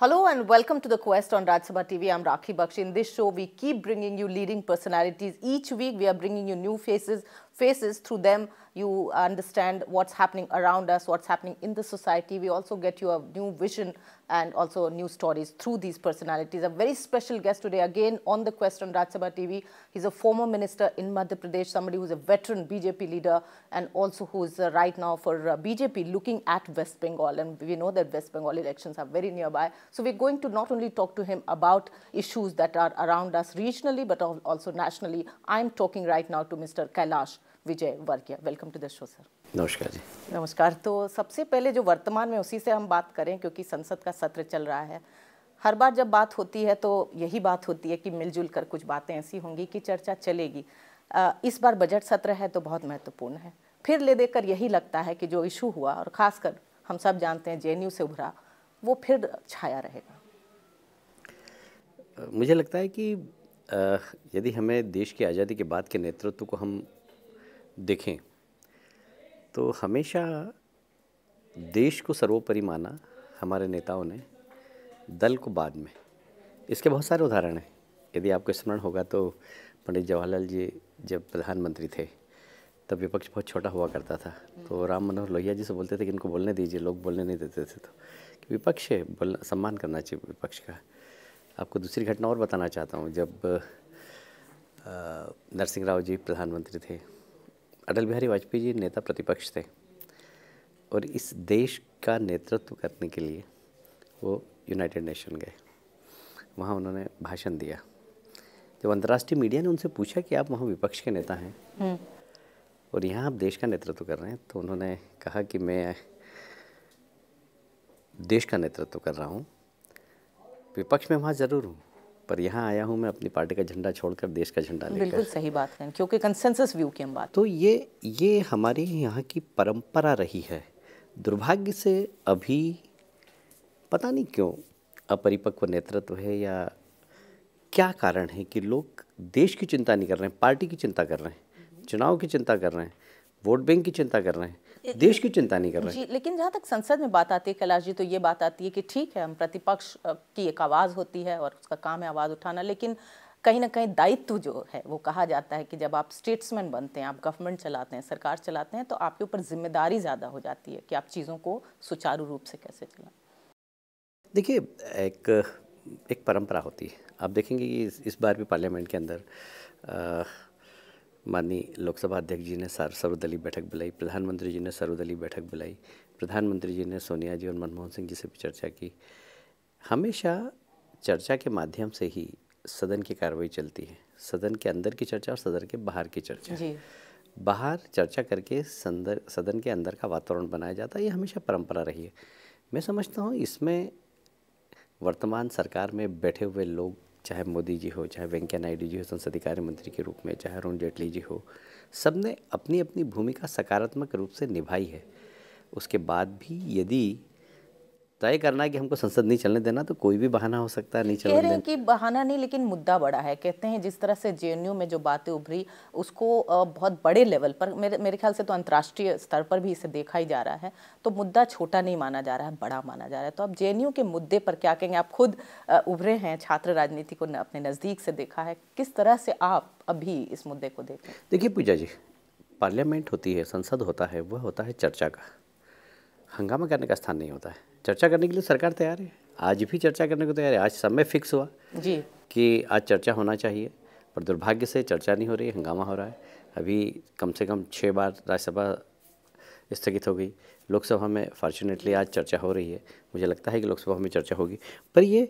Hello and welcome to The Quest on Rajya Sabha TV. I'm Rakhee Bakshee. In this show, we keep bringing you leading personalities. Each week, we are bringing you new faces. Through them, you understand what's happening around us, what's happening in the society. We also get you a new vision and also new stories through these personalities. A very special guest today, again, on The Quest on Rajya Sabha TV. He's a former minister in Madhya Pradesh, somebody who's a veteran BJP leader and also who's right now for BJP looking at West Bengal. And we know that West Bengal elections are very nearby. So we're going to not only talk to him about issues that are around us regionally, but also nationally. I'm talking right now to Mr. Kailash Vijayvargiya. Welcome to the show, sir. नमस्कार जी। नमस्कार। तो सबसे पहले जो वर्तमान में उसी से हम बात करें, क्योंकि संसद का सत्र चल रहा है। हर बार जब बात होती है तो यही बात होती है कि मिलजुल कर कुछ बातें ऐसी होंगी कि चर्चा चलेगी। इस बार बजट सत्र है तो बहुत महत्वपूर्ण है। फिर ले देकर यही लगता है कि जो इशू हुआ और खासकर हम सब जानते हैं जेएनयू से उभरा, वो फिर छाया रहेगा। मुझे लगता है कि यदि हमें देश की आज़ादी के बाद के नेतृत्व को हम देखें तो हमेशा देश को सर्वोपरि माना हमारे नेताओं ने, दल को बाद में। इसके बहुत सारे उदाहरण हैं। यदि आपको स्मरण होगा तो पंडित जवाहरलाल जी जब प्रधानमंत्री थे तब विपक्ष बहुत छोटा हुआ करता था, तो राम मनोहर लोहिया जी से बोलते थे कि इनको बोलने दीजिए, लोग बोलने नहीं देते थे। तो विपक्ष है, बोलना, सम्मान करना चाहिए विपक्ष का। आपको दूसरी घटना और बताना चाहता हूँ। जब नरसिंह राव जी प्रधानमंत्री थे, अटल बिहारी वाजपेयी जी नेता प्रतिपक्ष थे और इस देश का नेतृत्व करने के लिए वो यूनाइटेड नेशन गए। वहाँ उन्होंने भाषण दिया। जब अंतर्राष्ट्रीय मीडिया ने उनसे पूछा कि आप वहाँ विपक्ष के नेता हैं और यहाँ आप देश का नेतृत्व कर रहे हैं, तो उन्होंने कहा कि मैं देश का नेतृत्व कर रहा हूँ, विपक्ष में वहाँ ज़रूर हूँ, पर यहाँ आया हूँ मैं अपनी पार्टी का झंडा छोड़कर देश का झंडा लेकर। बिल्कुल सही बात है, क्योंकि कंसेंसस व्यू की हम बात। तो ये हमारे यहाँ की परंपरा रही है। दुर्भाग्य से अभी पता नहीं क्यों अपरिपक्व नेतृत्व है या क्या कारण है कि लोग देश की चिंता नहीं कर रहे हैं, पार्टी की चिंता कर रहे हैं, चुनाव की चिंता कर रहे हैं, वोट बैंक की चिंता कर रहे हैं, देश की चिंता नहीं कर रहे हैं। जी, लेकिन जहाँ तक संसद में बात आती है कैलाश जी, तो ये बात आती है कि ठीक है, हम प्रतिपक्ष की एक आवाज़ होती है और उसका काम है आवाज़ उठाना, लेकिन कहीं ना कहीं दायित्व जो है वो कहा जाता है कि जब आप स्टेट्समैन बनते हैं, आप गवर्नमेंट चलाते हैं, सरकार चलाते हैं, तो आपके ऊपर जिम्मेदारी ज़्यादा हो जाती है कि आप चीज़ों को सुचारू रूप से कैसे चलाएं। देखिए, एक परंपरा होती है। आप देखेंगे कि इस बार भी पार्लियामेंट के अंदर माननीय लोकसभा अध्यक्ष जी ने सर्वदलीय बैठक बुलाई, प्रधानमंत्री जी ने सर्वदलीय बैठक बुलाई, प्रधानमंत्री जी ने सोनिया जी और मनमोहन सिंह जी से भी चर्चा की। हमेशा चर्चा के माध्यम से ही सदन की कार्रवाई चलती है। सदन के अंदर की चर्चा और सदन के बाहर की चर्चा। जी। बाहर चर्चा करके सदन के अंदर का वातावरण बनाया जाता है। ये हमेशा परंपरा रही है। मैं समझता हूँ इसमें वर्तमान सरकार में बैठे हुए लोग, चाहे मोदी जी हो, चाहे वेंकैया नायडू जी हो संसदीय कार्य मंत्री के रूप में, चाहे अरुण जेटली जी हो, सब ने अपनी अपनी भूमिका सकारात्मक रूप से निभाई है। उसके बाद भी यदि तय करना है कि हमको संसद नहीं चलने देना, तो कोई भी बहाना हो सकता है नहीं चलने देना। कह रहे हैं कि बहाना नहीं, लेकिन मुद्दा बड़ा है। कहते हैं जिस तरह से जेएनयू में जो बातें उभरी, उसको बहुत बड़े लेवल पर, मेरे ख्याल से तो अंतर्राष्ट्रीय स्तर पर भी इसे देखा ही जा रहा है, तो मुद्दा छोटा नहीं माना जा रहा है, बड़ा माना जा रहा है। तो आप जेएनयू के मुद्दे पर क्या कहेंगे? आप खुद उभरे हैं, छात्र राजनीति को अपने नज़दीक से देखा है, किस तरह से आप अभी इस मुद्दे को देखें? देखिए पूजा जी, पार्लियामेंट होती है, संसद होता है, वह होता है चर्चा का, हंगामा करने का स्थान नहीं होता है। चर्चा करने के लिए सरकार तैयार है, आज भी चर्चा करने को तैयार है। आज समय फिक्स हुआ जी कि आज चर्चा होना चाहिए, पर दुर्भाग्य से चर्चा नहीं हो रही है, हंगामा हो रहा है। अभी कम से कम 6 बार राज्यसभा स्थगित हो गई। लोकसभा में फॉर्चुनेटली आज चर्चा हो रही है। मुझे लगता है कि लोकसभा में चर्चा होगी, पर ये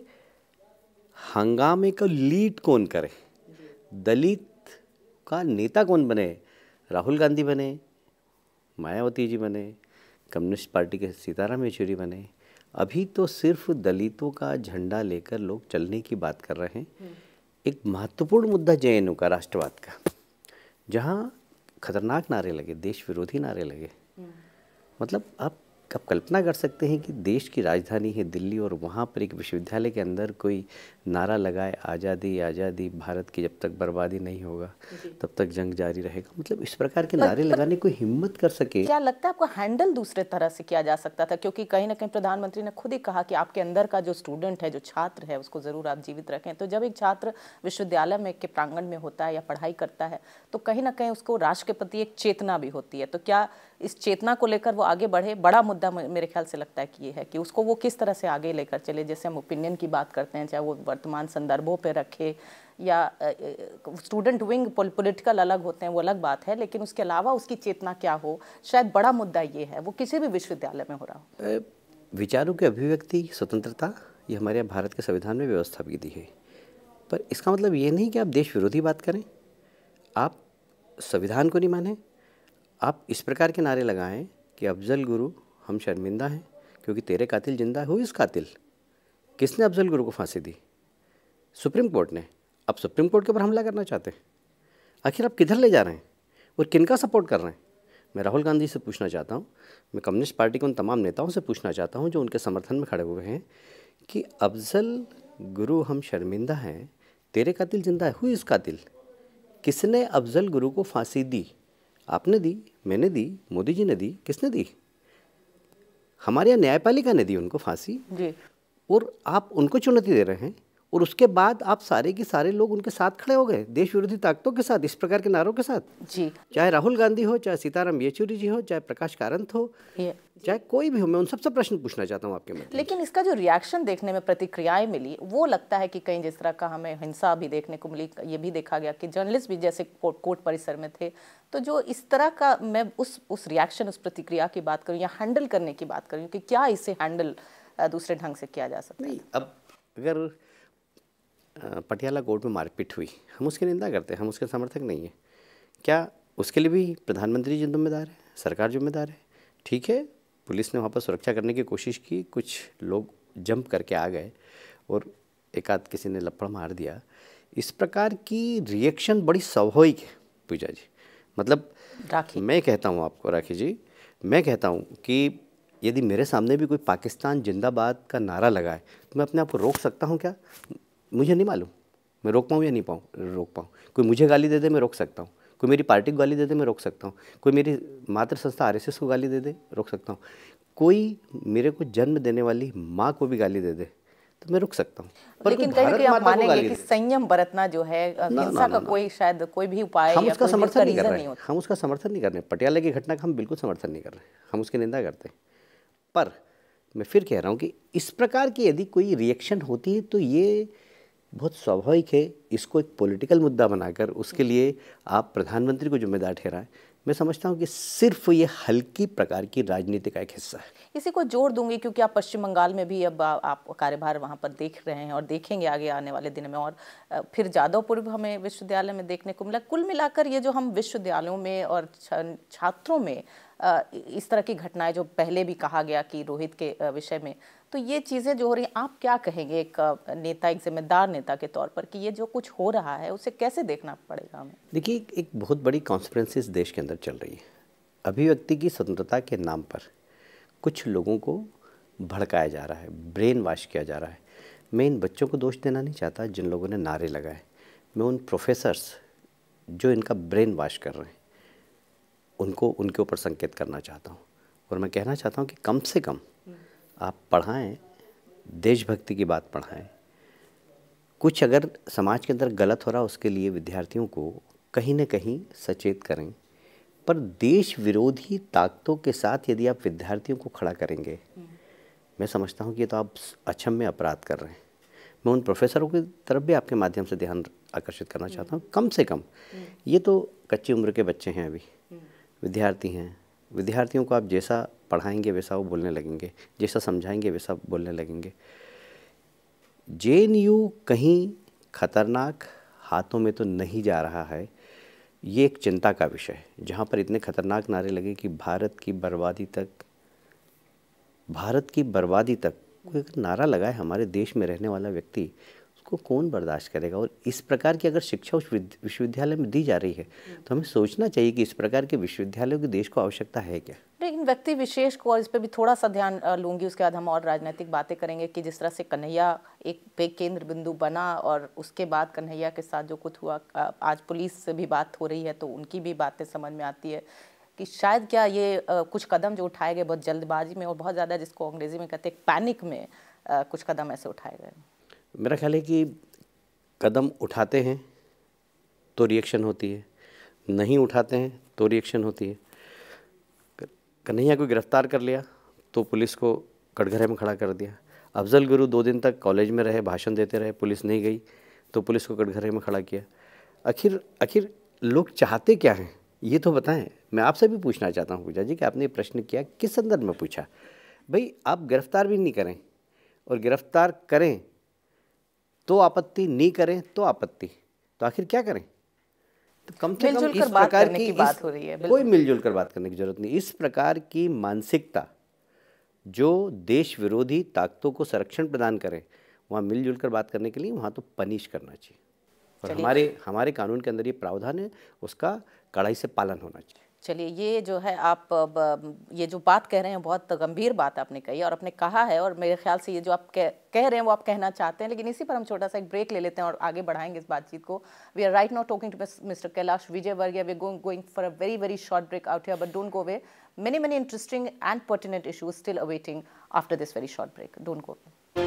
हंगामे को लीड कौन करे, दलित का नेता कौन बने? राहुल गांधी बने, मायावती जी बने, कम्युनिस्ट पार्टी के सीताराम येचुरी बने। अभी तो सिर्फ दलितों का झंडा लेकर लोग चलने की बात कर रहे हैं। एक महत्वपूर्ण मुद्दा जेएनयू का, राष्ट्रवाद का, जहां खतरनाक नारे लगे, देश विरोधी नारे लगे। मतलब आप आप कल्पना कर सकते हैं कि देश की राजधानी है दिल्ली और वहाँ पर एक विश्वविद्यालय के अंदर कोई नारा लगाए आज़ादी आज़ादी, भारत की जब तक बर्बादी नहीं होगा तब तक जंग जारी रहेगा। मतलब इस प्रकार के नारे लगाने को हिम्मत कर सके। क्या लगता है आपको हैंडल दूसरे तरह से किया जा सकता था? क्योंकि कहीं ना कहीं प्रधानमंत्री ने खुद ही कहा कि आपके अंदर का जो स्टूडेंट है, जो छात्र है, उसको जरूर आप जीवित रखें। तो जब एक छात्र विश्वविद्यालय में के प्रांगण में होता है या पढ़ाई करता है तो कहीं ना कहीं उसको राष्ट्र के प्रति एक चेतना भी होती है। तो क्या इस चेतना को लेकर वो आगे बढ़े? बड़ा मुद्दा मेरे ख्याल से लगता है कि ये है कि उसको वो किस तरह से आगे लेकर चले। जैसे हम ओपिनियन की बात करते हैं, चाहे वो वर्तमान संदर्भों पे रखे या स्टूडेंट विंग पॉलिटिकल अलग होते हैं, वो अलग बात है, लेकिन उसके अलावा उसकी चेतना क्या हो, शायद बड़ा मुद्दा ये है, वो किसी भी विश्वविद्यालय में हो रहा हो। विचारों की अभिव्यक्ति स्वतंत्रता ये हमारे भारत के संविधान में व्यवस्था भी दी है, पर इसका मतलब ये नहीं कि आप देश विरोधी बात करें, आप संविधान को नहीं माने, आप इस प्रकार के नारे लगाएं कि अफजल गुरु हम शर्मिंदा हैं क्योंकि तेरे कातिल जिंदा है। इस कातिल किसने अफजल गुरु को फांसी दी? सुप्रीम कोर्ट ने। अब सुप्रीम कोर्ट के ऊपर हमला करना चाहते हैं। आखिर आप किधर ले जा रहे हैं और किनका सपोर्ट कर रहे हैं? मैं राहुल गांधी से पूछना चाहता हूँ, मैं कम्युनिस्ट पार्टी के उन तमाम नेताओं से पूछना चाहता हूँ जो उनके समर्थन में खड़े हुए हैं कि अफजल गुरु हम शर्मिंदा हैं, तेरे कातिल जिंदा है। इस कातिल किसने अफजल गुरु को फांसी दी? आपने दी, मैंने दी, मोदी जी ने दी, किसने दी? हमारे यहाँ न्यायपालिका ने दी उनको फांसी जी। और आप उनको चुनौती दे रहे हैं और उसके बाद आप सारे के सारे लोग उनके साथ खड़े हो गए, देश विरोधी ताकतों के साथ, इस प्रकार के नारों के साथ। जी। चाहे राहुल गांधी हो, चाहे सीताराम येचुरी जी हो, चाहे प्रकाश कारंत हो, चाहे कोई भी हो, मैं उन सबसे प्रश्न पूछना चाहता हूँ आपके मध्य। लेकिन इसका जो रिएक्शन देखने में, प्रतिक्रियाएं मिली, वो लगता है कि कहीं जिस तरह का हमें हिंसा भी देखने को मिली, ये भी देखा गया कि जर्नलिस्ट भी जैसे कोर्ट परिसर में थे, तो जो इस तरह का, मैं उस रिएक्शन, उस प्रतिक्रिया की बात करूँ या हैंडल करने की बात करूँ कि क्या इसे हैंडल दूसरे ढंग से किया जा सकता है? अब अगर पटियाला कोर्ट में मारपीट हुई, हम उसकी निंदा करते हैं, हम उसके समर्थक नहीं हैं। क्या उसके लिए भी प्रधानमंत्री जी जिम्मेदार है, सरकार जिम्मेदार है? ठीक है, पुलिस ने वहाँ पर सुरक्षा करने की कोशिश की, कुछ लोग जंप करके आ गए और एक आध किसी ने लपड़ मार दिया। इस प्रकार की रिएक्शन बड़ी स्वाभाविक है पूजा जी। मतलब मैं कहता हूँ आपको राखी जी, मैं कहता हूँ कि यदि मेरे सामने भी कोई पाकिस्तान जिंदाबाद का नारा लगाए तो मैं अपने आप को रोक सकता हूँ क्या? मुझे नहीं मालूम, मैं रोक पाऊँ या नहीं रोक पाऊँ। कोई मुझे गाली दे दे, मैं रोक सकता हूँ। कोई मेरी पार्टी को गाली दे दे, मैं रोक सकता हूँ। कोई मेरी मातृ संस्था आरएसएस को गाली दे दे, रोक सकता हूँ। कोई मेरे को जन्म देने वाली माँ को भी गाली दे दे तो मैं रुक सकता हूँ। लेकिन कहीं ना कहीं आप मानेंगे कि संयम बरतना जो है, हिंसा का कोई शायद कोई भी उपाय हम उसका समर्थन नहीं कर रहे हैं, हम उसका समर्थन नहीं कर रहे हैं। पटियाला की घटना का हम बिल्कुल समर्थन नहीं कर रहे हैं, हम उसकी निंदा करते हैं। पर मैं फिर कह रहा हूँ कि इस प्रकार की यदि कोई रिएक्शन होती है तो ये बहुत स्वाभाविक है। इसको एक पॉलिटिकल मुद्दा बनाकर उसके लिए आप प्रधानमंत्री को जिम्मेदार ठहराएं, मैं समझता हूँ कि सिर्फ ये हल्की प्रकार की राजनीति का एक हिस्सा है। इसी को जोड़ दूंगी क्योंकि आप पश्चिम बंगाल में भी अब आप कार्यभार वहाँ पर देख रहे हैं और देखेंगे आगे आने वाले दिन में, और फिर जादवपुर भी हमें विश्वविद्यालय में देखने को मिला। कुल मिलाकर ये जो हम विश्वविद्यालयों में और छात्रों में इस तरह की घटनाएं, जो पहले भी कहा गया कि रोहित के विषय में, तो ये चीज़ें जो हो रही हैं, आप क्या कहेंगे एक नेता, एक जिम्मेदार नेता के तौर पर कि ये जो कुछ हो रहा है उसे कैसे देखना पड़ेगा हमें? देखिए, एक बहुत बड़ी कॉन्स्पिरेंसी इस देश के अंदर चल रही है। अभिव्यक्ति की स्वतंत्रता के नाम पर कुछ लोगों को भड़काया जा रहा है, ब्रेन वॉश किया जा रहा है। मैं इन बच्चों को दोष देना नहीं चाहता जिन लोगों ने नारे लगाए, मैं उन प्रोफेसर्स जो इनका ब्रेन वॉश कर रहे हैं उनको उनके ऊपर संकेत करना चाहता हूँ। और मैं कहना चाहता हूँ कि कम से कम आप पढ़ाएं, देशभक्ति की बात पढ़ाएं। कुछ अगर समाज के अंदर गलत हो रहा उसके लिए विद्यार्थियों को कहीं ना कहीं सचेत करें, पर देश विरोधी ताकतों के साथ यदि आप विद्यार्थियों को खड़ा करेंगे, मैं समझता हूँ कि तो आप अक्षम्य अपराध कर रहे हैं। मैं उन प्रोफेसरों की तरफ भी आपके माध्यम से ध्यान आकर्षित करना चाहता हूँ। कम से कम ये तो कच्ची उम्र के बच्चे हैं, अभी विद्यार्थी हैं। विद्यार्थियों को आप जैसा पढ़ाएंगे वैसा वो बोलने लगेंगे, जैसा समझाएंगे वैसा बोलने लगेंगे। जेएनयू कहीं खतरनाक हाथों में तो नहीं जा रहा है, ये एक चिंता का विषय है। जहाँ पर इतने खतरनाक नारे लगे कि भारत की बर्बादी तक कोई अगर नारा लगाए हमारे देश में रहने वाला व्यक्ति, उसको कौन बर्दाश्त करेगा? और इस प्रकार की अगर शिक्षा उस विश्वविद्यालय में दी जा रही है तो हमें सोचना चाहिए कि इस प्रकार के विश्वविद्यालयों की देश को आवश्यकता है क्या। लेकिन व्यक्ति विशेष को, और इस पर भी थोड़ा सा ध्यान लूंगी, उसके बाद हम और राजनीतिक बातें करेंगे कि जिस तरह से कन्हैया एक केंद्र बिंदु बना और उसके बाद कन्हैया के साथ जो कुछ हुआ, आज पुलिस से भी बात हो रही है तो उनकी भी बातें समझ में आती है कि शायद क्या ये कुछ कदम जो उठाए गए बहुत जल्दबाजी में और बहुत ज़्यादा, जिसको अंग्रेजी में कहते हैं पैनिक में, कुछ कदम ऐसे उठाए गए। मेरा ख्याल है कि कदम उठाते हैं तो रिएक्शन होती है, नहीं उठाते हैं तो रिएक्शन होती है। कन्हैया को गिरफ्तार कर लिया तो पुलिस को कटघरे में खड़ा कर दिया। अफजल गुरु 2 दिन तक कॉलेज में रहे, भाषण देते रहे, पुलिस नहीं गई तो पुलिस को कटघरे में खड़ा किया। आखिर लोग चाहते क्या हैं ये तो बताएं। मैं आपसे भी पूछना चाहता हूँ पूजा जी कि आपने ये प्रश्न किया किस संदर्भ में पूछा। भाई आप गिरफ्तार भी नहीं करें और गिरफ्तार करें तो आपत्ति, नहीं करें तो आपत्ति, तो आखिर क्या करें? तो कम से कम इस प्रकार की बात हो रही है, कोई मिलजुल कर बात करने की जरूरत नहीं। इस प्रकार की मानसिकता जो देश विरोधी ताकतों को संरक्षण प्रदान करे, वहाँ मिलजुल कर बात करने के लिए वहाँ तो पनिश करना चाहिए। और हमारे कानून के अंदर ये प्रावधान है, उसका कड़ाई से पालन होना चाहिए। चलिए, ये जो है आप ये जो बात कह रहे हैं बहुत गंभीर बात आपने कही और आपने कहा है, और मेरे ख्याल से ये जो आप कह रहे हैं वो आप कहना चाहते हैं, लेकिन इसी पर हम छोटा सा एक ब्रेक ले लेते हैं और आगे बढ़ाएंगे इस बातचीत को। We are right now talking to mister Kailash Vijayvargiya. We are going for a very very short break out here, but don't go away. many interesting and pertinent issues still awaiting after this very short break. Don't go away.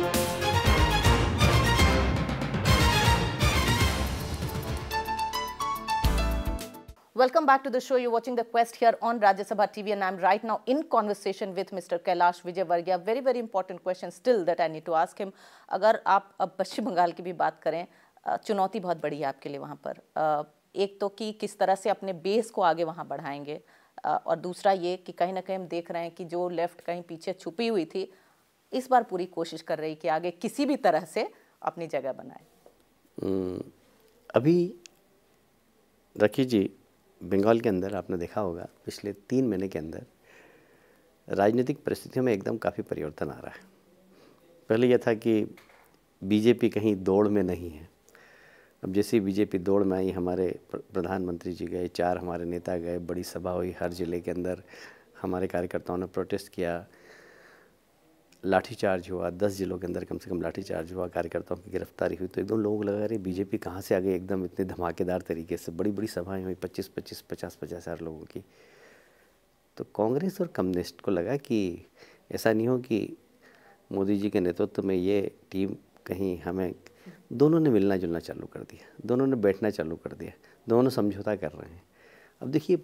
Welcome back to the show. You're watching The Quest here on Rajya Sabha TV, and I'm right now in conversation with Mr. Kailash Vijayvargiya. Very, very important question still that I need to ask him. अगर आप अब पश्चिम बंगाल की भी बात करें, चुनौती बहुत बड़ी है आपके लिए वहाँ पर। एक तो कि किस तरह से अपने बेस को आगे वहाँ बढ़ाएंगे, और दूसरा ये कि कहीं ना कहीं हम देख रहे हैं कि जो लेफ्ट कहीं पीछे छुपी हुई थी, इस बार पूरी कोशिश कर रही कि आगे किसी भी तरह से अपनी जगह बनाए। अभी रखी जी, बंगाल के अंदर आपने देखा होगा पिछले 3 महीने के अंदर राजनीतिक परिस्थितियों में एकदम काफ़ी परिवर्तन आ रहा है। पहले यह था कि बीजेपी कहीं दौड़ में नहीं है। अब जैसे बीजेपी दौड़ में आई, हमारे प्रधानमंत्री जी गए, 4 हमारे नेता गए, बड़ी सभा हुई, हर ज़िले के अंदर हमारे कार्यकर्ताओं ने प्रोटेस्ट किया, लाठीचार्ज हुआ, 10 ज़िलों के अंदर कम से कम लाठीचार्ज हुआ, कार्यकर्ताओं की गिरफ्तारी हुई। तो एकदम लोग लगा रहे बीजेपी कहाँ से आ गई एकदम इतने धमाकेदार तरीके से। बड़ी बड़ी सभाएं हुई, 25-25, 50-50 हज़ार लोगों की। तो कांग्रेस और कम्युनिस्ट को लगा कि ऐसा नहीं हो कि मोदी जी के नेतृत्व में ये टीम कहीं हमें, दोनों ने मिलना जुलना चालू कर दिया, दोनों ने बैठना चालू कर दिया, दोनों समझौता कर रहे हैं। अब देखिए,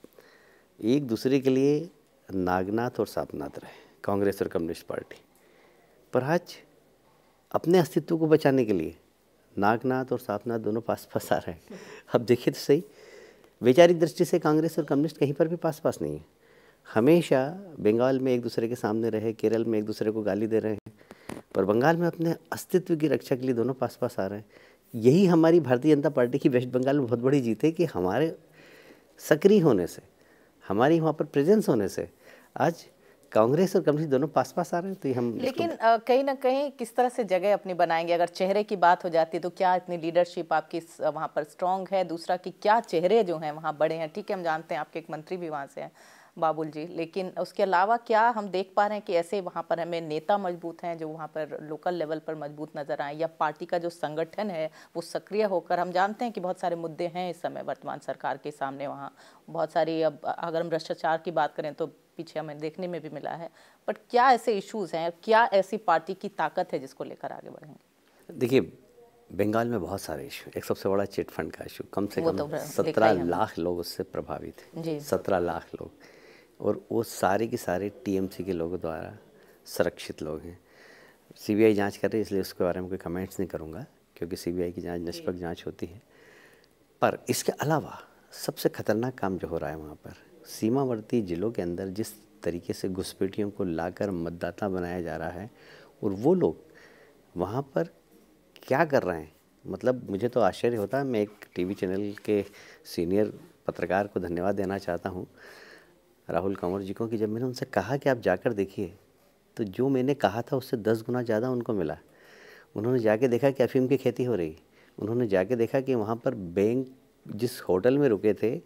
एक दूसरे के लिए नागनाथ और सापनाथ रहे कांग्रेस और कम्युनिस्ट पार्टी, पर आज अपने अस्तित्व को बचाने के लिए नागनाथ और सापनाथ दोनों पास पास आ रहे हैं। अब देखिए तो सही, वैचारिक दृष्टि से कांग्रेस और कम्युनिस्ट कहीं पर भी पास पास नहीं है। हमेशा बंगाल में एक दूसरे के सामने रहे, केरल में एक दूसरे को गाली दे रहे हैं, पर बंगाल में अपने अस्तित्व की रक्षा के लिए दोनों पास पास आ रहे हैं। यही हमारी भारतीय जनता पार्टी की वेस्ट बंगाल में बहुत बड़ी जीत है कि हमारे सक्रिय होने से, हमारी वहाँ पर प्रेजेंस होने से आज कांग्रेस और कम्युनिस्ट दोनों पास पास आ रहे हैं। तो हम लेकिन कहीं ना कहीं किस तरह से जगह अपनी बनाएंगे? अगर चेहरे की बात हो जाती है तो क्या इतनी लीडरशिप आपकी वहाँ पर स्ट्रांग है? दूसरा कि क्या चेहरे जो हैं वहाँ बड़े हैं? ठीक है, हम जानते हैं आपके एक मंत्री भी वहाँ से हैं, बाबुल जी, लेकिन उसके अलावा क्या हम देख पा रहे हैं कि ऐसे वहाँ पर हमें नेता मजबूत हैं जो वहाँ पर लोकल लेवल पर मजबूत नज़र आए, या पार्टी का जो संगठन है वो सक्रिय होकर? हम जानते हैं कि बहुत सारे मुद्दे हैं इस समय वर्तमान सरकार के सामने, वहाँ बहुत सारी, अब अगर हम भ्रष्टाचार की बात करें तो पीछे हमें देखने में भी मिला है, बट क्या ऐसे इश्यूज़ हैं, क्या ऐसी पार्टी की ताकत है जिसको लेकर आगे बढ़ेंगे? देखिए, बंगाल में बहुत सारे इशू, एक सबसे बड़ा चिट फंड का इशू, कम से कम 17 लाख लोग उससे प्रभावित हैं, 17 लाख लोग, और वो सारे के सारे टीएमसी के लोगों द्वारा संरक्षित लोग हैं। सीबीआई जांच कर रही है, इसलिए उसके बारे में कोई कमेंट्स नहीं करूंगा, क्योंकि सीबीआई की जांच निष्पक्ष जांच होती है। पर इसके अलावा सबसे खतरनाक काम जो हो रहा है वहाँ पर, सीमावर्ती जिलों के अंदर जिस तरीके से घुसपैठियों को लाकर मतदाता बनाया जा रहा है, और वो लोग वहाँ पर क्या कर रहे हैं, मतलब मुझे तो आश्चर्य होता है। मैं एक टीवी चैनल के सीनियर पत्रकार को धन्यवाद देना चाहता हूँ, राहुल कंवर जी को, कि जब मैंने उनसे कहा कि आप जाकर देखिए, तो जो मैंने कहा था उससे 10 गुना ज़्यादा उनको मिला। उन्होंने जाके देखा कि अफीम की खेती हो रही, उन्होंने जाके देखा कि वहाँ पर बैंक, जिस होटल में रुके थे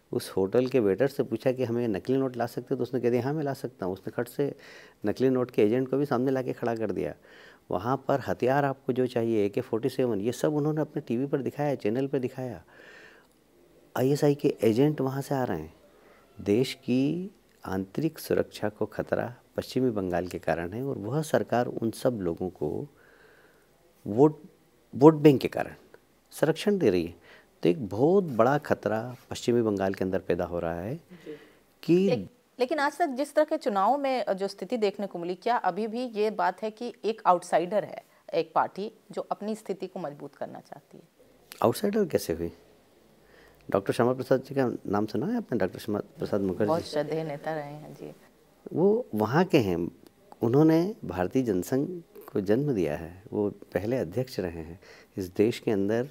उस होटल के वेटर से पूछा कि हमें नकली नोट ला सकते हो, तो उसने कह दिया हाँ मैं ला सकता हूँ। उसने खट से नकली नोट के एजेंट को भी सामने ला के खड़ा कर दिया। वहाँ पर हथियार आपको जो चाहिए AK-47 ये सब उन्होंने अपने टीवी पर दिखाया, चैनल पर दिखाया। ISI के एजेंट वहाँ से आ रहे हैं। देश की आंतरिक सुरक्षा को खतरा पश्चिमी बंगाल के कारण है और वह सरकार उन सब लोगों को वोट बैंक के कारण संरक्षण दे रही है। तो एक बहुत बड़ा खतरा पश्चिमी बंगाल के अंदर पैदा हो रहा है कि लेकिन आज तक जिस तरह के चुनाव में जो स्थिति देखने को मिली, क्या अभी भी ये बात है कि एक आउटसाइडर है एक पार्टी जो अपनी स्थिति को मजबूत करना चाहती है? आउटसाइडर कैसे हुई? डॉक्टर श्यामा प्रसाद जी का नाम सुना है आपने? डॉक्टर श्यामा प्रसाद मुखर्जी बहुत श्रद्धेय नेता रहे हैं जी। वो वहाँ के हैं, उन्होंने भारतीय जनसंघ को जन्म दिया है, वो पहले अध्यक्ष रहे हैं। इस देश के अंदर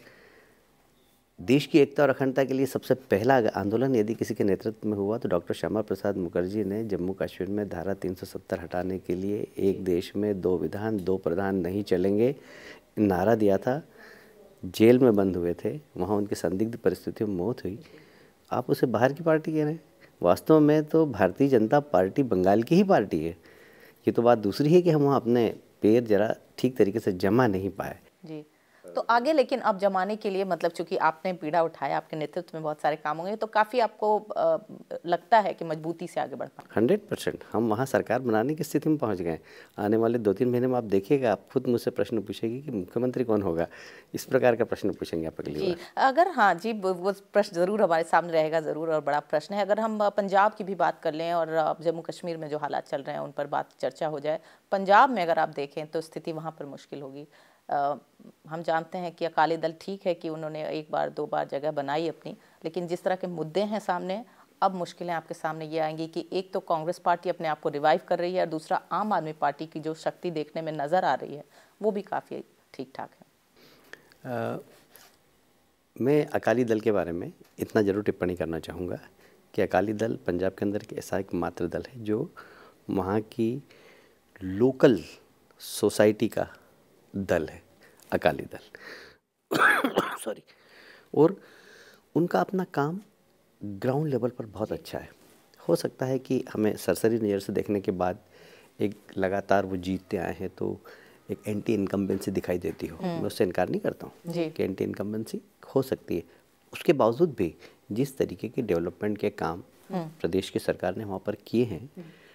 देश की एकता और अखंडता के लिए सबसे पहला आंदोलन यदि किसी के नेतृत्व में हुआ तो डॉक्टर श्यामा प्रसाद मुखर्जी ने जम्मू कश्मीर में धारा 370 हटाने के लिए एक देश में 2 विधान 2 प्रधान नहीं चलेंगे नारा दिया था। जेल में बंद हुए थे, वहाँ उनकी संदिग्ध परिस्थितियों में मौत हुई। आप उसे बाहर की पार्टी कह रहे हैं? वास्तव में तो भारतीय जनता पार्टी बंगाल की ही पार्टी है। ये तो बात दूसरी है कि हम वहाँ अपने पैर जरा ठीक तरीके से जमा नहीं पाए जी। तो आगे लेकिन अब जमाने के लिए, मतलब चूंकि आपने पीड़ा उठाया, आपके नेतृत्व में बहुत सारे काम होंगे, तो काफ़ी आपको लगता है कि मजबूती से आगे बढ़ पाए? 100% हम वहाँ सरकार बनाने की स्थिति में पहुँच गए। आने वाले 2-3 महीने में आप देखिएगा, आप खुद मुझसे प्रश्न पूछेगी कि मुख्यमंत्री कौन होगा, इस प्रकार का प्रश्न पूछेंगे आप अगली बार। अगर हाँ जी, वो प्रश्न ज़रूर हमारे सामने रहेगा, ज़रूर, और बड़ा प्रश्न है। अगर हम पंजाब की भी बात कर लें और जम्मू कश्मीर में जो हालात चल रहे हैं उन पर बात चर्चा हो जाए, पंजाब में अगर आप देखें तो स्थिति वहाँ पर मुश्किल होगी। हम जानते हैं कि अकाली दल ठीक है कि उन्होंने 1 बार 2 बार जगह बनाई अपनी, लेकिन जिस तरह के मुद्दे हैं सामने, अब मुश्किलें आपके सामने ये आएंगी कि एक तो कांग्रेस पार्टी अपने आप को रिवाइव कर रही है और दूसरा आम आदमी पार्टी की जो शक्ति देखने में नज़र आ रही है वो भी काफ़ी ठीक ठाक है। मैं अकाली दल के बारे में इतना ज़रूर टिप्पणी करना चाहूँगा कि अकाली दल पंजाब के अंदर ऐसा एक मात्र दल है जो वहाँ की लोकल सोसाइटी का दल है, अकाली दल सॉरी। और उनका अपना काम ग्राउंड लेवल पर बहुत अच्छा है। हो सकता है कि हमें सरसरी नज़र से देखने के बाद एक लगातार वो जीतते आए हैं तो एक एंटी इनकम्बेंसी दिखाई देती हो, मैं उससे इनकार नहीं करता हूँ कि एंटी इनकम्बेंसी हो सकती है। उसके बावजूद भी जिस तरीके के डेवलपमेंट के काम प्रदेश की सरकार ने वहाँ पर किए हैं,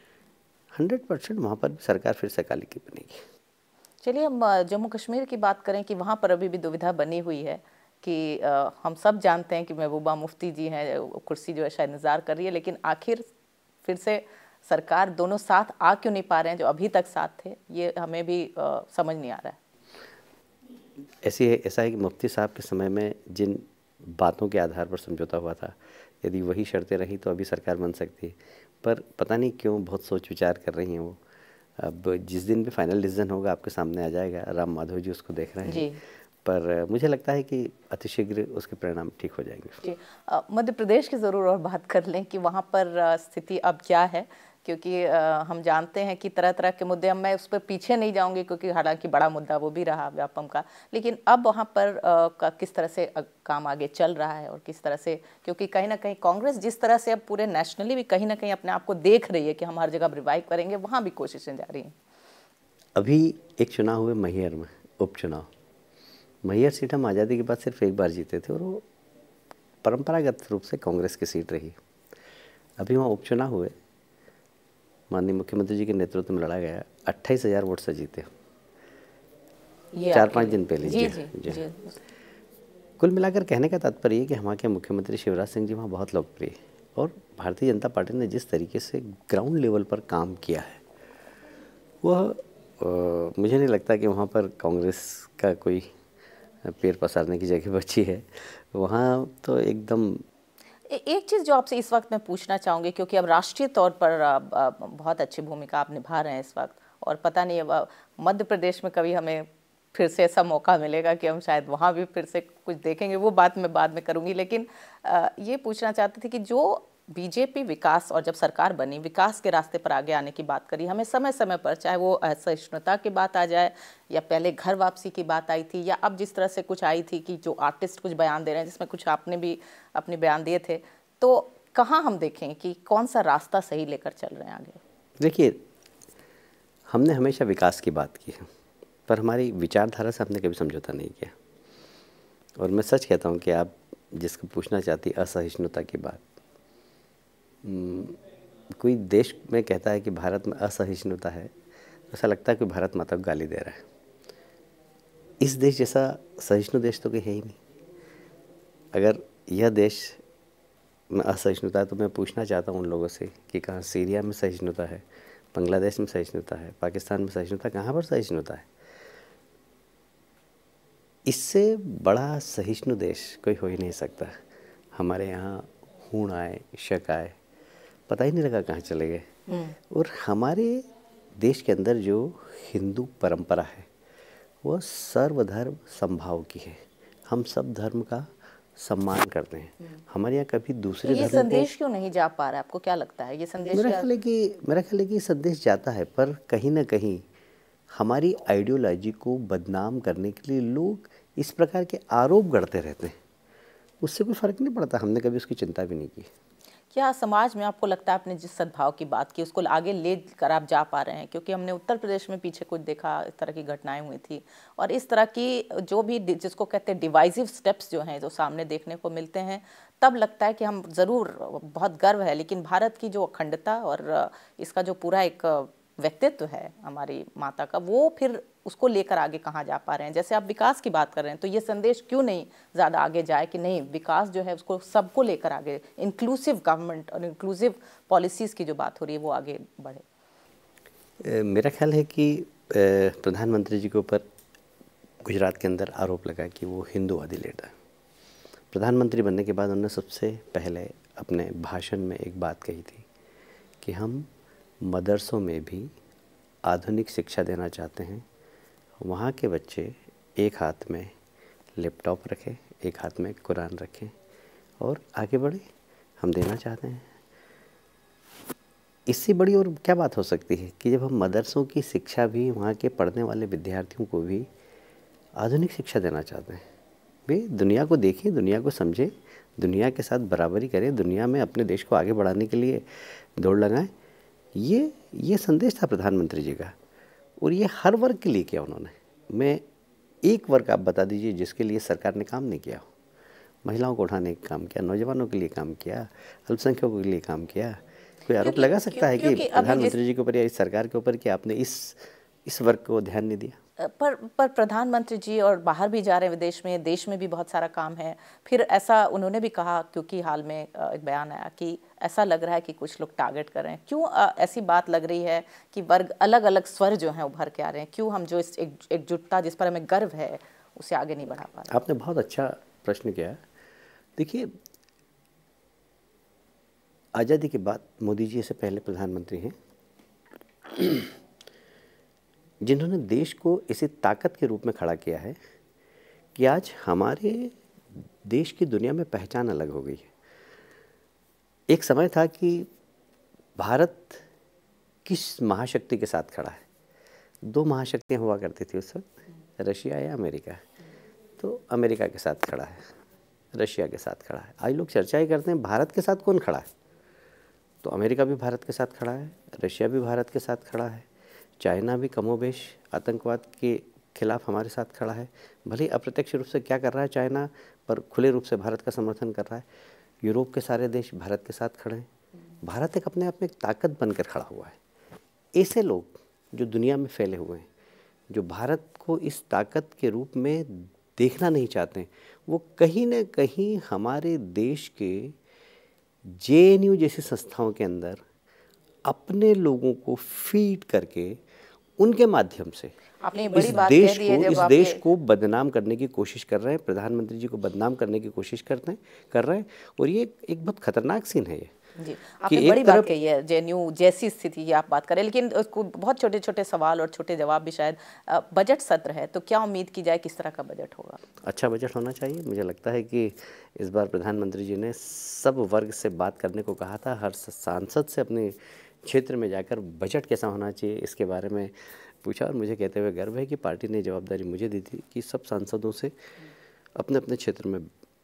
100% वहाँ पर सरकार फिर से अकाली की बनेगी। चलिए हम जम्मू कश्मीर की बात करें कि वहाँ पर अभी भी दुविधा बनी हुई है कि हम सब जानते हैं कि महबूबा मुफ्ती जी हैं, कुर्सी जो है शायद इंतज़ार कर रही है, लेकिन आखिर फिर से सरकार दोनों साथ आ क्यों नहीं पा रहे हैं जो अभी तक साथ थे, ये हमें भी समझ नहीं आ रहा है। ऐसा है कि मुफ्ती साहब के समय में जिन बातों के आधार पर समझौता हुआ था, यदि वही शर्तें रही तो अभी सरकार बन सकती है, पर पता नहीं क्यों बहुत सोच विचार कर रही हैं वो। अब जिस दिन भी फाइनल डिसीजन होगा आपके सामने आ जाएगा, राम माधव जी उसको देख रहे हैं, पर मुझे लगता है कि अतिशीघ्र उसके परिणाम ठीक हो जाएंगे। जी, मध्य प्रदेश की ज़रूर और बात कर लें कि वहाँ पर स्थिति अब क्या है, क्योंकि हम जानते हैं कि तरह तरह के मुद्दे, मैं उस पर पीछे नहीं जाऊंगी क्योंकि हालांकि बड़ा मुद्दा वो भी रहा व्यापम का, लेकिन अब वहाँ पर किस तरह से काम आगे चल रहा है और किस तरह से, क्योंकि कहीं ना कहीं कांग्रेस जिस तरह से अब पूरे नेशनली भी कहीं ना कहीं अपने आप को देख रही है कि हम हर जगह रिवाइव करेंगे, वहाँ भी कोशिशें जारी हैं। अभी एक चुनाव हुए मैहर में, उपचुनाव। मैहर सीट हम आज़ादी के बाद सिर्फ 1 बार जीते थे और वो परंपरागत रूप से कांग्रेस की सीट रही। अभी वहाँ उपचुनाव हुए, माननीय मुख्यमंत्री जी के नेतृत्व में लड़ा गया, 28,000 वोट से जीते, 4-5 दिन पहले। जी। कुल मिलाकर कहने का तात्पर्य ये कि वहाँ के मुख्यमंत्री शिवराज सिंह जी वहाँ बहुत लोकप्रिय है और भारतीय जनता पार्टी ने जिस तरीके से ग्राउंड लेवल पर काम किया है वह मुझे नहीं लगता कि वहाँ पर कांग्रेस का कोई पैर पसारने की जगह बची है। वहाँ तो एकदम एक चीज़ जो आपसे इस वक्त मैं पूछना चाहूँगी, क्योंकि अब राष्ट्रीय तौर पर बहुत अच्छी भूमिका आप निभा रहे हैं इस वक्त, और पता नहीं अब मध्य प्रदेश में कभी हमें फिर से ऐसा मौका मिलेगा कि हम शायद वहाँ भी फिर से कुछ देखेंगे, वो बात मैं बाद में करूँगी। लेकिन ये पूछना चाहते थे कि जो बीजेपी विकास, और जब सरकार बनी विकास के रास्ते पर आगे आने की बात करी, हमें समय समय पर, चाहे वो असहिष्णुता की बात आ जाए या पहले घर वापसी की बात आई थी, या अब जिस तरह से कुछ आई थी कि जो आर्टिस्ट कुछ बयान दे रहे हैं, जिसमें कुछ आपने भी अपने बयान दिए थे, तो कहाँ हम देखें कि कौन सा रास्ता सही लेकर चल रहे हैं आगे? देखिए, हमने हमेशा विकास की बात की है, पर हमारी विचारधारा से हमने कभी समझौता नहीं किया। और मैं सच कहता हूँ कि आप जिसको पूछना चाहती असहिष्णुता की बात, कोई देश में कहता है कि भारत में असहिष्णुता है, ऐसा लगता है कि भारत माता को गाली दे रहा है। इस देश जैसा सहिष्णु देश तो कोई है ही नहीं। अगर यह देश में असहिष्णुता है तो मैं पूछना चाहता हूँ उन लोगों से कि कहाँ सीरिया में सहिष्णुता है, बांग्लादेश में सहिष्णुता है, पाकिस्तान में सहिष्णुता, कहाँ पर सहिष्णुता है? इससे बड़ा सहिष्णु देश कोई हो ही नहीं सकता। हमारे यहाँ हूण आए, शक आए, पता ही नहीं लगा कहाँ चले गए। और हमारे देश के अंदर जो हिंदू परंपरा है वह सर्वधर्म समभाव की है। हम सब धर्म का सम्मान करते हैं। हमारे यहाँ कभी दूसरे ये धर्म संदेश क्यों नहीं जा पा रहा है? आपको क्या लगता है ये संदेश? मेरा ख्याल है कि संदेश जाता है, पर कहीं ना कहीं हमारी आइडियोलॉजी को बदनाम करने के लिए लोग इस प्रकार के आरोप गढ़ते रहते हैं। उससे कोई फ़र्क नहीं पड़ता, हमने कभी उसकी चिंता भी नहीं की। क्या समाज में आपको लगता है आपने जिस सद्भाव की बात की उसको आगे ले कर आप जा पा रहे हैं? क्योंकि हमने उत्तर प्रदेश में पीछे कुछ देखा, इस तरह की घटनाएं हुई थी, और इस तरह की जो भी जिसको कहते हैं डिवाइसिव स्टेप्स जो हैं जो सामने देखने को मिलते हैं, तब लगता है कि हम ज़रूर, बहुत गर्व है, लेकिन भारत की जो अखंडता और इसका जो पूरा एक व्यक्तित्व है हमारी माता का, वो फिर उसको लेकर आगे कहाँ जा पा रहे हैं? जैसे आप विकास की बात कर रहे हैं, तो ये संदेश क्यों नहीं ज़्यादा आगे जाए कि नहीं, विकास जो है उसको सबको लेकर आगे, इंक्लूसिव गवर्नमेंट और इंक्लूसिव पॉलिसीज़ की जो बात हो रही है वो आगे बढ़े? मेरा ख्याल है कि प्रधानमंत्री जी के ऊपर गुजरात के अंदर आरोप लगा कि वो हिंदूवादी लीडर है। प्रधानमंत्री बनने के बाद उन्होंने सबसे पहले अपने भाषण में एक बात कही थी कि हम मदरसों में भी आधुनिक शिक्षा देना चाहते हैं। वहाँ के बच्चे एक हाथ में लैपटॉप रखें, एक हाथ में कुरान रखें और आगे बढ़े, हम देना चाहते हैं। इससे बड़ी और क्या बात हो सकती है कि जब हम मदरसों की शिक्षा भी, वहाँ के पढ़ने वाले विद्यार्थियों को भी आधुनिक शिक्षा देना चाहते हैं। वे दुनिया को देखें, दुनिया को समझें, दुनिया के साथ बराबरी करें, दुनिया में अपने देश को आगे बढ़ाने के लिए दौड़ लगाएं। ये संदेश था प्रधानमंत्री जी का, और ये हर वर्ग के लिए किया उन्होंने। मैं एक वर्ग आप बता दीजिए जिसके लिए सरकार ने काम नहीं किया हो। महिलाओं को उठाने का काम किया, नौजवानों के लिए काम किया, अल्पसंख्यकों के लिए काम किया। कोई आरोप लगा सकता है कि प्रधानमंत्री जी के ऊपर या इस सरकार के ऊपर कि आपने इस वर्ग को ध्यान नहीं दिया? पर प्रधानमंत्री जी और बाहर भी जा रहे हैं, विदेश में, देश में भी बहुत सारा काम है। फिर ऐसा उन्होंने भी कहा, क्योंकि हाल में एक बयान आया कि ऐसा लग रहा है कि कुछ लोग टारगेट कर रहे हैं। क्यों ऐसी बात लग रही है कि वर्ग अलग अलग स्वर जो हैं उभर के आ रहे हैं? क्यों हम जो इस एकजुटता जिस पर हमें गर्व है उसे आगे नहीं बढ़ा पा रहे? आपने बहुत अच्छा प्रश्न किया। देखिए, आज़ादी के बाद मोदी जी से पहले प्रधानमंत्री हैं जिन्होंने देश को इसी ताकत के रूप में खड़ा किया है कि आज हमारे देश की दुनिया में पहचान अलग हो गई है। एक समय था कि भारत किस महाशक्ति के साथ खड़ा है? दो महाशक्तियाँ हुआ करती थी उस वक्त, रशिया या अमेरिका। तो अमेरिका के साथ खड़ा है, रशिया के साथ खड़ा है। आज लोग चर्चा ही करते हैं भारत के साथ कौन खड़ा है। तो अमेरिका भी भारत के साथ खड़ा है, रशिया भी भारत के साथ खड़ा है, चाइना भी कमोबेश आतंकवाद के खिलाफ हमारे साथ खड़ा है। भले अप्रत्यक्ष रूप से क्या कर रहा है चाइना, पर खुले रूप से भारत का समर्थन कर रहा है। यूरोप के सारे देश भारत के साथ खड़े हैं। भारत एक अपने आप में एक ताकत बनकर खड़ा हुआ है। ऐसे लोग जो दुनिया में फैले हुए हैं, जो भारत को इस ताकत के रूप में देखना नहीं चाहते, वो कहीं ना कहीं हमारे देश के JNU जैसी संस्थाओं के अंदर अपने लोगों को फीड करके उनके माध्यम से आपने बड़ी बात कह दी है जब इस देश को बदनाम करने की कोशिश कर रहे हैं, प्रधानमंत्री जी को बदनाम करने की कोशिश कर रहे हैं। और ये एक बहुत खतरनाक सीन है ये जी। आपने बड़ी बात कही है, JNU जैसी स्थिति की आप बात करें, लेकिन उसको बहुत छोटे छोटे सवाल और छोटे जवाब भी शायद। बजट सत्र है, तो क्या उम्मीद की जाए, किस तरह का बजट होगा? अच्छा बजट होना चाहिए। मुझे लगता है कि इस बार प्रधानमंत्री जी ने सब वर्ग से बात करने को कहा था। हर सांसद से अपने क्षेत्र में जाकर बजट कैसा होना चाहिए इसके बारे में पूछा, और मुझे कहते हुए गर्व है कि पार्टी ने जवाबदारी मुझे दी थी कि सब सांसदों से अपने अपने क्षेत्र में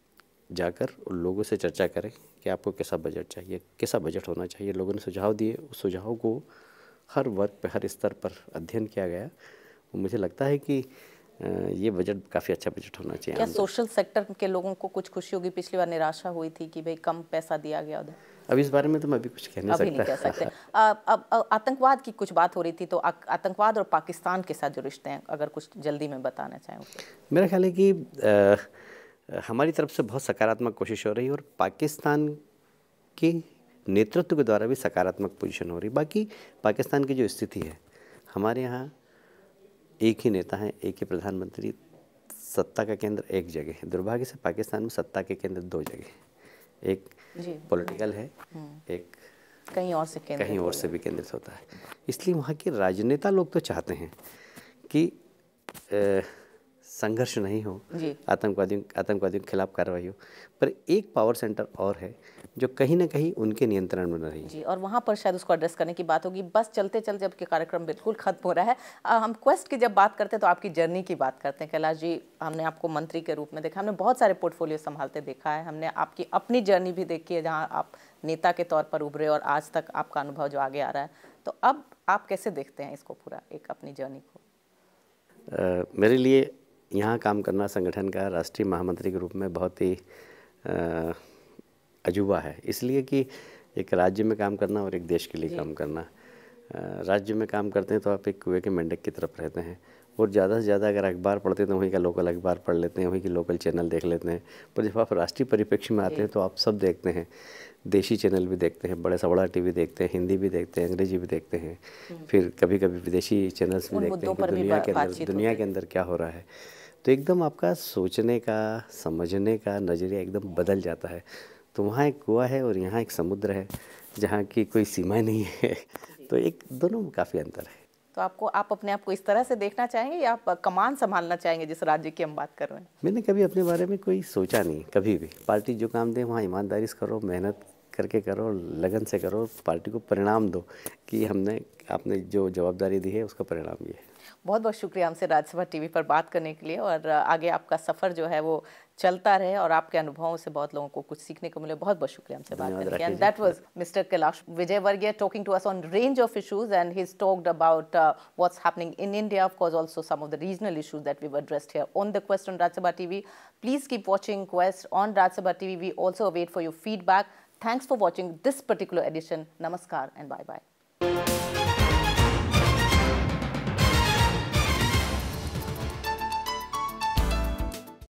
जाकर उन लोगों से चर्चा करें कि आपको कैसा बजट चाहिए, कैसा बजट होना चाहिए। लोगों ने सुझाव दिए, उस सुझाव को हर वर्ग पे, हर स्तर पर अध्ययन किया गया। मुझे लगता है कि ये बजट काफ़ी अच्छा बजट होना चाहिए। क्या सोशल सेक्टर के लोगों को कुछ खुशी होगी? पिछली बार निराशा हुई थी कि भाई कम पैसा दिया गया उधर। अब इस बारे में तो मैं अभी कुछ कह नहीं सकता। अभी नहीं कह सकते। अब आतंकवाद की कुछ बात हो रही थी, तो आतंकवाद और पाकिस्तान के साथ जो रिश्ते हैं, अगर कुछ जल्दी में बताना चाहें। मेरा ख्याल है कि हमारी तरफ से बहुत सकारात्मक कोशिश हो रही है और पाकिस्तान के नेतृत्व के द्वारा भी सकारात्मक पोजीशन हो रही है। बाकी पाकिस्तान की जो स्थिति है, हमारे यहाँ एक ही नेता है, एक ही प्रधानमंत्री, सत्ता का केंद्र एक जगह है। दुर्भाग्य से पाकिस्तान में सत्ता के केंद्र दो जगह, एक पॉलिटिकल है, एक कहीं और से भी केंद्रित होता है। इसलिए वहाँ के राजनेता लोग तो चाहते हैं कि संघर्ष नहीं हो, आतंकवादियों के खिलाफ कार्रवाई हो, पर एक पावर सेंटर और है जो कहीं ना कहीं उनके नियंत्रण में नहीं जी, और वहाँ पर शायद उसको एड्रेस करने की बात होगी। बस चलते चलते जबकि कार्यक्रम बिल्कुल खत्म हो रहा है, हम क्वेस्ट की जब बात करते हैं तो आपकी जर्नी की बात करते हैं। कैलाश जी, हमने आपको मंत्री के रूप में देखा, हमने बहुत सारे पोर्टफोलियो संभालते देखा है, हमने आपकी अपनी जर्नी भी देखी है जहाँ आप नेता के तौर पर उभरे और आज तक आपका अनुभव जो आगे आ रहा है। तो अब आप कैसे देखते हैं इसको, पूरा एक अपनी जर्नी को? मेरे लिए यहाँ काम करना संगठन का राष्ट्रीय महामंत्री के रूप में बहुत ही अजूबा है, इसलिए कि एक राज्य में काम करना और एक देश के लिए काम करना। राज्य में काम करते हैं तो आप एक कुएं के मेंढक की तरफ रहते हैं और ज़्यादा से ज़्यादा अगर अखबार पढ़ते हैं तो वहीं का लोकल अखबार पढ़ लेते हैं, वहीं की लोकल चैनल देख लेते हैं। पर जब आप राष्ट्रीय परिप्रेक्ष्य में आते हैं तो आप सब देखते हैं, देशी चैनल भी देखते हैं, बड़े से बड़ा टीवी देखते हैं, हिंदी भी देखते हैं, अंग्रेजी भी देखते हैं, फिर कभी कभी विदेशी चैनल्स भी देखते हैं कि दुनिया के अंदर क्या हो रहा है। तो एकदम आपका सोचने का, समझने का नज़रिया एकदम बदल जाता है। तो वहाँ एक कुआं है और यहाँ एक समुद्र है जहाँ की कोई सीमा नहीं है। तो एक दोनों में काफ़ी अंतर है। तो आप अपने आप को इस तरह से देखना चाहेंगे या आप कमान संभालना चाहेंगे जिस राज्य की हम बात कर रहे हैं? मैंने कभी अपने बारे में कोई सोचा नहीं, कभी भी। पार्टी जो काम दे वहाँ ईमानदारी से करो, मेहनत करके करो, लगन से करो, पार्टी को परिणाम दो कि आपने जो जवाबदारी दी है उसका परिणाम ये है। बहुत बहुत शुक्रिया हमसे राज्यसभा टीवी पर बात करने के लिए, और आगे आपका सफ़र जो है वो चलता रहे और आपके अनुभवों से बहुत लोगों को कुछ सीखने को मिले। बहुत बहुत शुक्रिया हमसे बात करने के लिए। And that was mister Kailash Vijayvargiya talking to us on range of issues, and he has talked about what's happening in India, of course also some of the regional issues that we addressed here on the quest on Rajya Sabha TV. Please keep watching quest on Rajya Sabha TV. We also await for your feedback. Thanks for watching this particular edition. Namaskar and bye-bye.